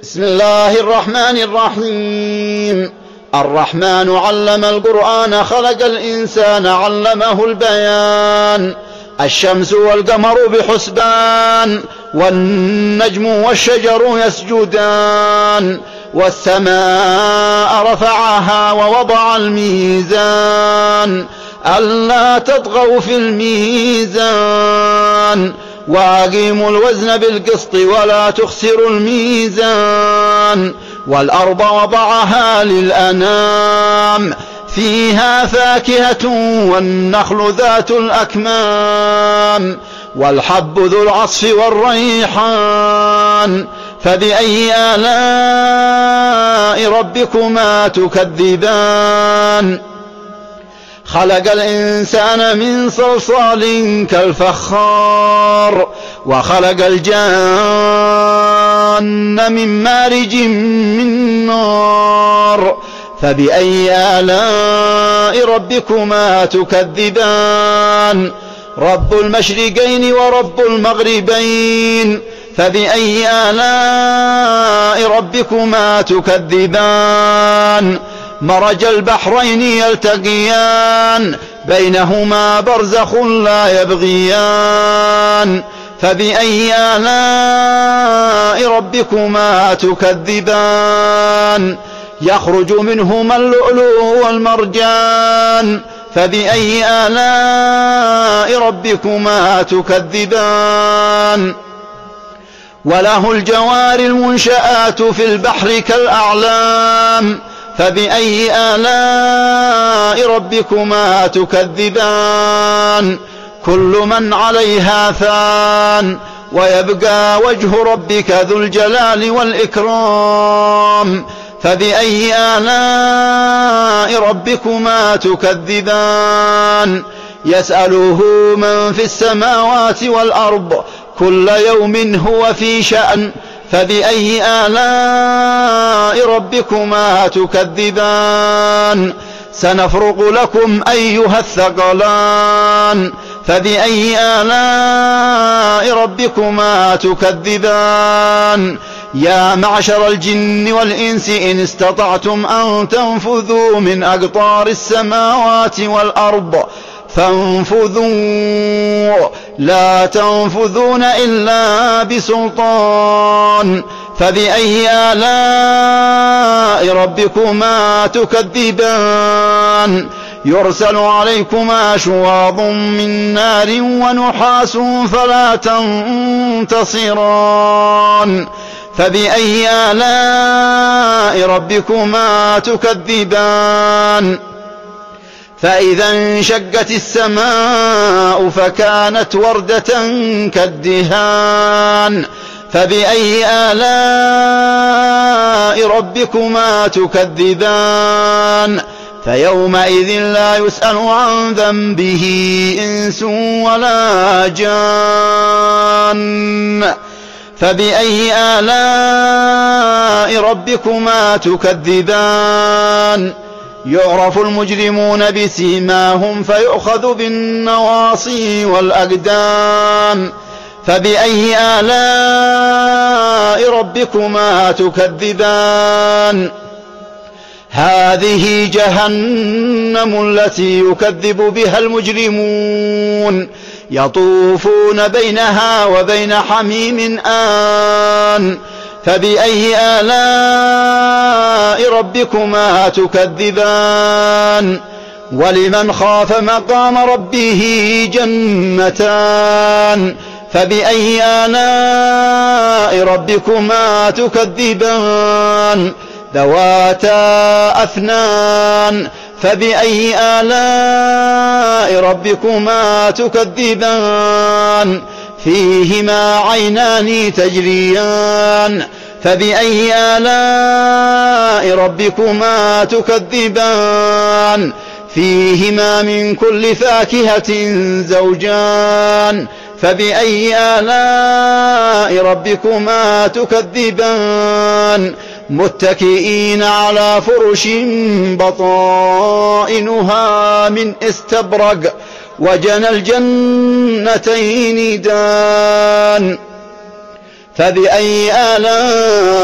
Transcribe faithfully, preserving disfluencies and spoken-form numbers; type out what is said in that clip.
بسم الله الرحمن الرحيم. الرحمن علم القرآن خلق الإنسان علمه البيان. الشمس والقمر بحسبان والنجم والشجر يسجدان والسماء رفعها ووضع الميزان ألا تطغوا في الميزان وأقيموا الوزن بالقسط ولا تخسروا الميزان والأرض وضعها للأنام فيها فاكهة والنخل ذات الأكمام والحب ذو العصف والريحان فبأي آلاء ربكما تكذبان. خلق الإنسان من صلصال كالفخار وخلق الجان من مارج من نار فبأي آلاء ربكما تكذبان. رب المشرقين ورب المغربين فبأي آلاء ربكما تكذبان. مرج البحرين يلتقيان بينهما برزخ لا يبغيان فبأي آلاء ربكما تكذبان. يخرج منهما اللؤلؤ والمرجان فبأي آلاء ربكما تكذبان. وله الجوار المنشآت في البحر كالأعلام فبأي آلاء ربكما تكذبان. كل من عليها فان ويبقى وجه ربك ذو الجلال والإكرام فبأي آلاء ربكما تكذبان. يسأله من في السماوات والأرض كل يوم هو في شأن فبأي آلاء ربكما تكذبان. سنفرغ لكم أيها الثقلان فبأي آلاء ربكما تكذبان. يا معشر الجن والإنس إن استطعتم أن تنفذوا من أقطار السماوات والأرض فانفذوا لا تنفذون إلا بسلطان فبأي آلاء ربكما تكذبان. يرسل عليكما شواظ من نار ونحاس فلا تنتصران فبأي آلاء ربكما تكذبان. فإذا انشقت السماء فكانت وردة كالدهان فبأي آلاء ربكما تكذبان. فيومئذ لا يسأل عن ذنبه إنس ولا جان فبأي آلاء ربكما تكذبان. يعرف المجرمون بسيماهم فيؤخذ بالنواصي والأقدام فبأي آلاء ربكما تكذبان. هذه جهنم التي يكذب بها المجرمون يطوفون بينها وبين حميم آن فبأي آلاء ربكما تكذبان. ولمن خاف مقام ربه جنتان فبأي آلاء ربكما تكذبان. ذواتا أفنان فبأي آلاء ربكما تكذبان. فيهما عينان تجريان فبأي آلاء ربكما تكذبان. فيهما من كل فاكهة زوجان فبأي آلاء ربكما تكذبان. متكئين على فرش بطائنها من استبرق وجنى الجنتين دان. فبأي آلاء